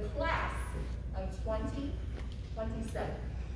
class of 2027.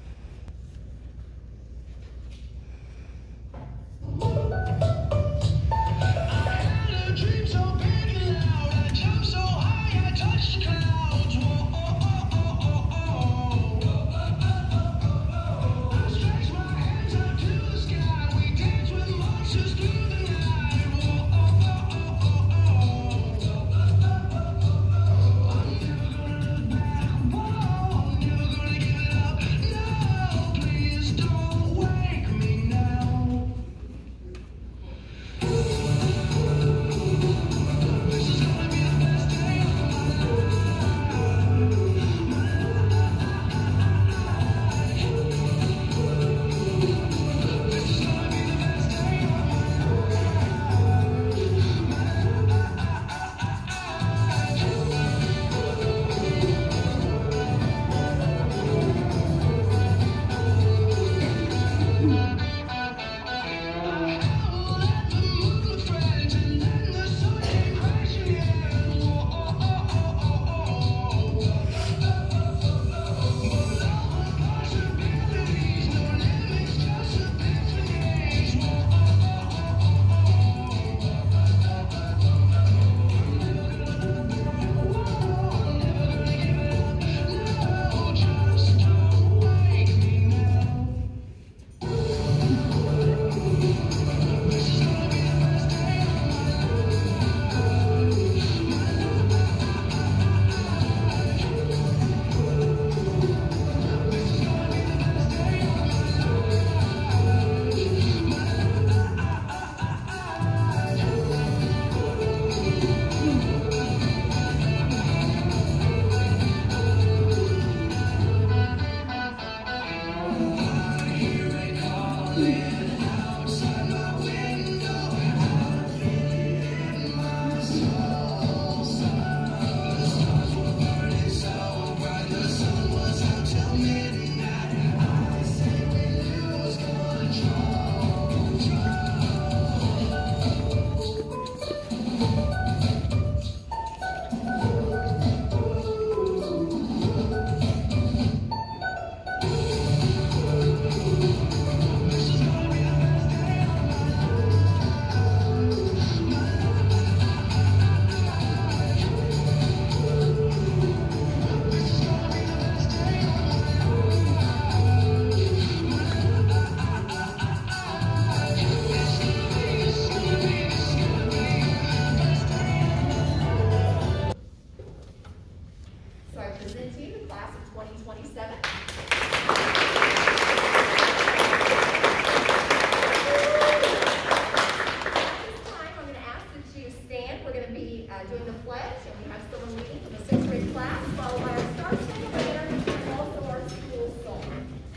Doing the pledge, and we have someone reading from the 6th grade class, followed by our Star Spangled Banner, and also our school song.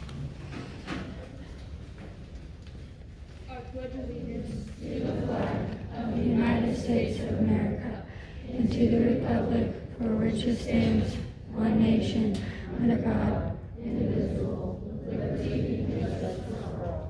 I pledge allegiance to the flag of the United States of America and to the republic for which it stands, one nation, under God, indivisible, with liberty and justice for all.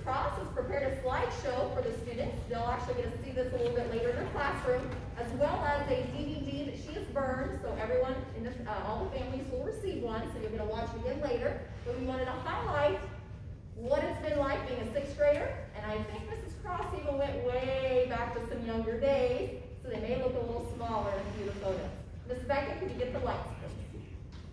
Cross has prepared a slideshow for the students. They'll actually get to see this a little bit later in their classroom, as well as a DVD that she has burned, so everyone, in the, all the families will receive one, so you're going to watch it again later. But we wanted to highlight what it's been like being a sixth grader, and I think Mrs. Cross even went way back to some younger days, so they may look a little smaller in a few of the photos. Miss Becca, can you get the lights, please?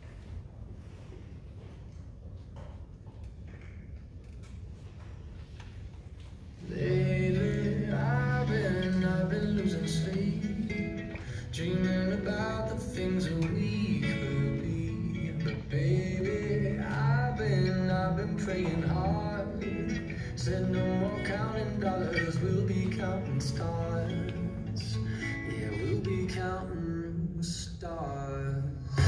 Lately, I've been losing sleep, dreaming about the things that we could be. But baby, I've been praying hard. Said no more counting dollars, we'll be counting stars. Yeah, we'll be counting stars.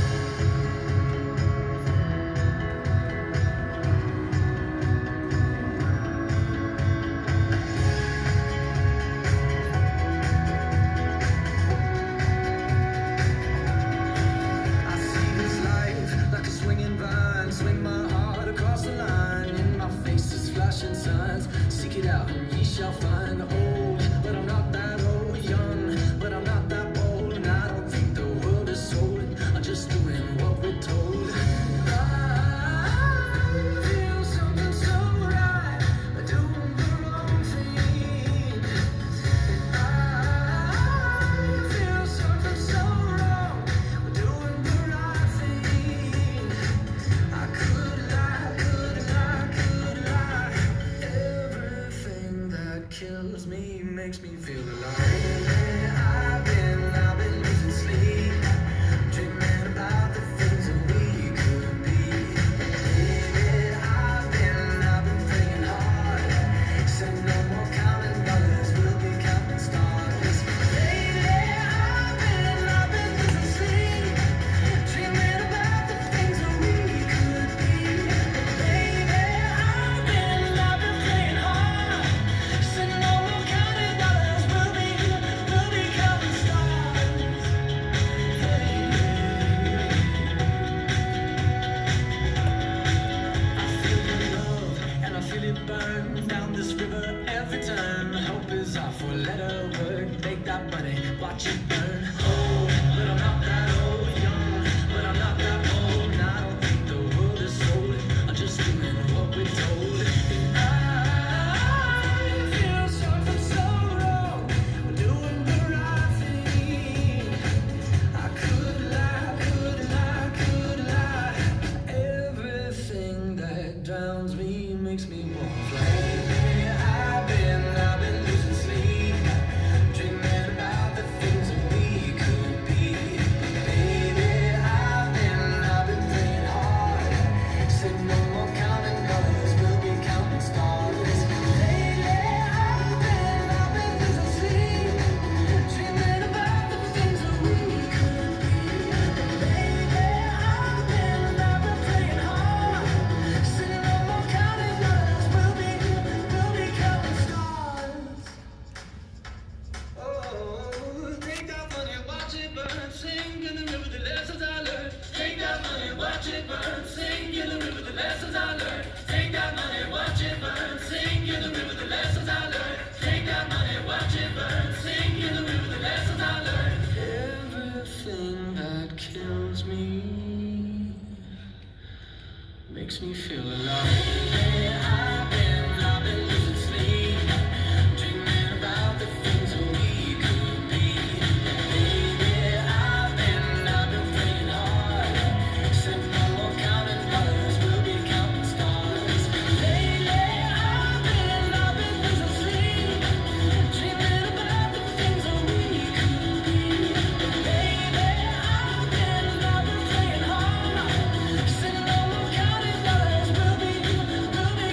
Signs, seek it out and ye shall find. Old, but I'm not that old. Young, but I'm not that bold. And I don't think the world is sold. I'm just doing what we're told. I feel something so right, doing the wrong thing. I feel something so wrong, doing the right thing. I could lie, could lie, could lie. Everything that kills me makes me feel alive. I've been losing sleep, dreaming about the things that we could be. Baby, I've been praying hard. Said no more counting dollars, we'll be counting stars. Baby, I've been losing sleep, dreaming about the things that we could be. Baby, I've been praying hard. Said no more counting dollars, we'll be counting stars. I feel the love and I feel it burn down this river every time. Hope is our four-letter word. Make that money, watch it burn. Old, but I'm not that old. Young, but I'm not that old. And I don't think the world is sold. I'm just doing what we're told. And I feel something so wrong. We're doing the right thing. I could lie, could lie, could lie. Everything that drowns me makes me want to fly. I've been losing sleep, dreaming about the things that we could be. Baby, I've been praying hard. Said no more counting dollars, we'll be counting stars. Lately, I've been losing sleep, dreaming about the things that we could be. Baby, I've been praying hard. Said no more counting dollars, we'll be counting stars. Oh, take that money, watch it burn, sing in the river the lessons I learned. Take that money, watch it burn, sing in the river the lessons I learned. Take that money, watch it burn, sing in the river the lessons I learned. Take that money, watch it burn, sing in the river the lessons I learned. Everything that kills me makes me feel alive. I've been losing sleep, dreaming about the things that we could be. Baby, I've been praying hard. Said no more counting dollars, we'll be counting stars. Lately, I've been losing sleep, dreaming about the things that we could be. Baby, I've been praying hard. Said no more counting dollars, we'll be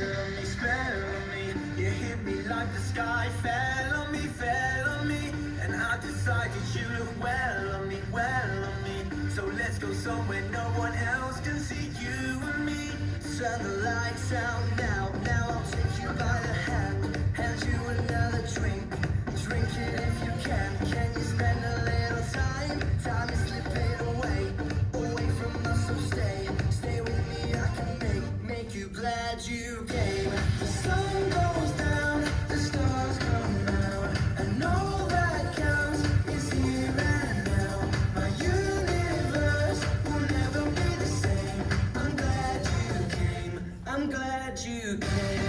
spell on me. You hit me like the sky fell on me, and I decided you look well on me, So let's go somewhere no one else can see you and me. Turn the lights out now, I'll take you by the hand you another drink, drink it if you can. Can you spend a little time? Time is slipping away from us, so stay with me. I can make you glad you came. The sun goes down, the stars come out, and all that counts is here and now. My universe will never be the same. I'm glad you came. I'm glad you came.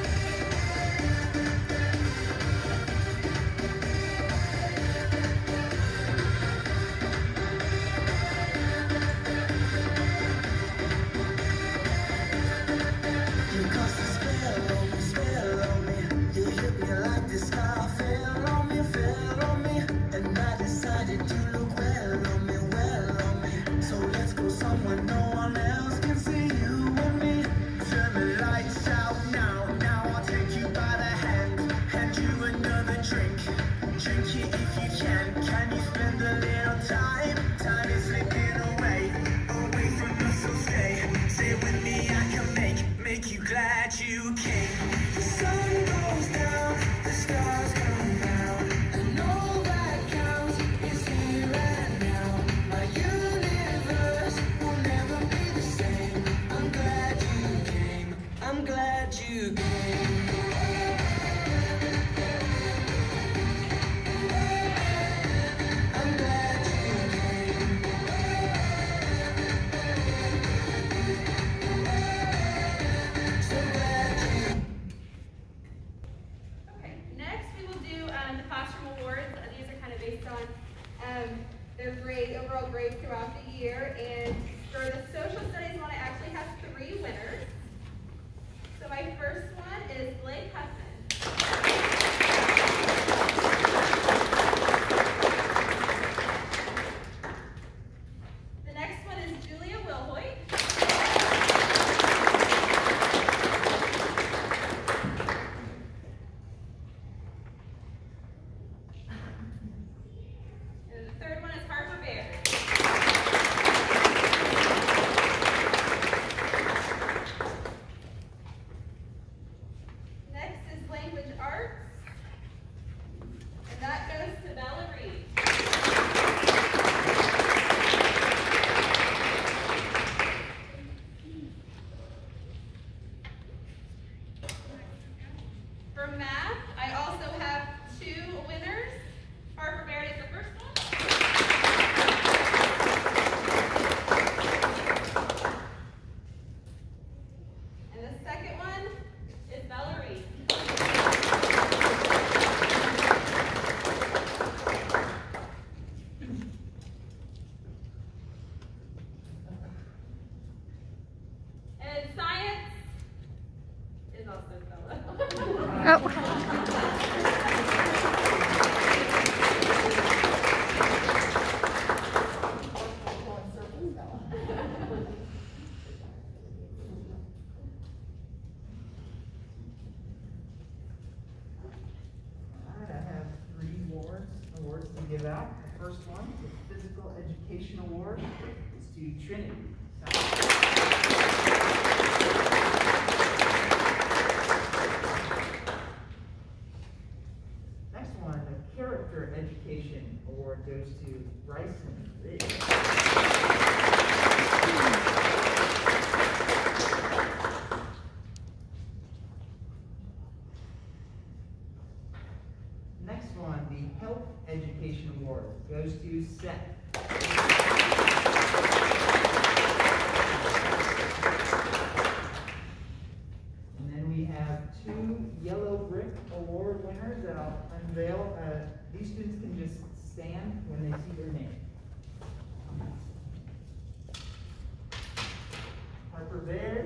Their grade, overall grades throughout the year, and for the social studies one, I actually have 3 winners. So my first one is Blake Huffman. The next one is Julia Wilhoit. Third one is Harper Baird. Next is language arts, and that goes to Bella Reed. For math, I also have 2 winners. Harper Baird is the first one. And the second one is Bella Reed. And science is also Bella. Oh. Awards to give out. The first one, the Physical Education Award, is to Trinity. Next one, the Character Education Award goes to Bryson Ridge. Next one, the Health Education Award goes to Seth. And then we have 2 Yellow Brick Award winners that I'll unveil. These students can just stand when they see their name. Harper Baird.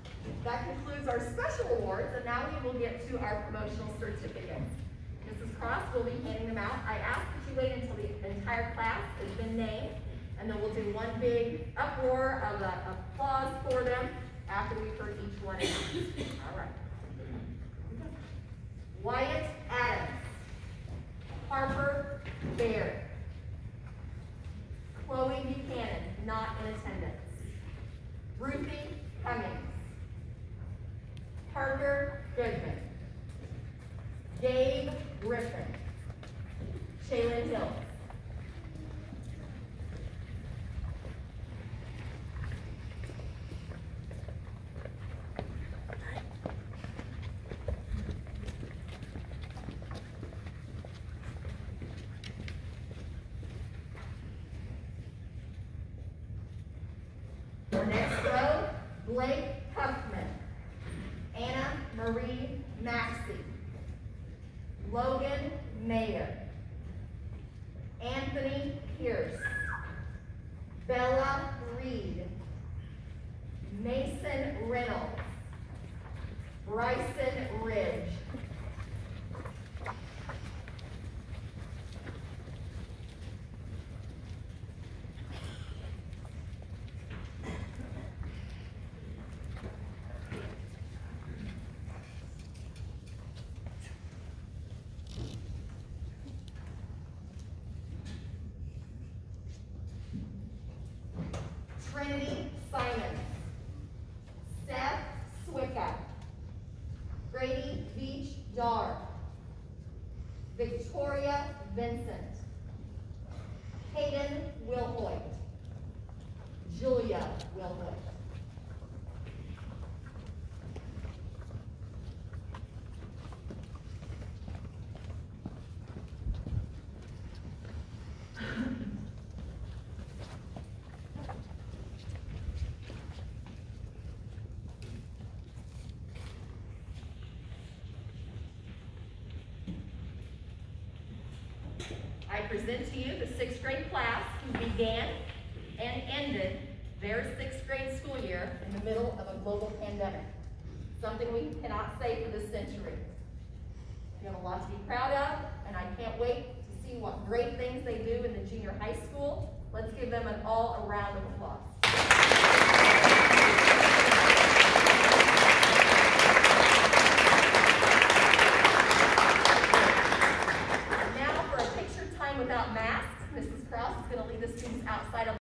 That concludes our special awards, and now we will get to our promotional certificates. Mrs. Cron class, we'll be handing them out. I ask that you wait until the entire class has been named, and then we'll do one big uproar of applause for them after we've heard each one announced. All right. Wyatt Adams. Harper Baird. Chloe Buchanan, not in attendance. Ruthie Cummings. Parker Goodman. Gabe Griffin. Shaylin Hill. Next row, Blake Huffman, Anna Marie Maxey, Logan Mayer, Anthony Pierce, Bella Reed, Mason Reynolds, Bryson Ridge. Trinity Simons, Steph Swicka, Grady Beach Dar, Victoria Vincent, Hayden Wilhoit, Julia Wilhoit. I present to you the 6th grade class who began and ended their 6th grade school year in the middle of a global pandemic. Something we cannot say for this century. We have a lot to be proud of, and I can't wait to see what great things they do in the junior high school. Let's give them an all-around applause.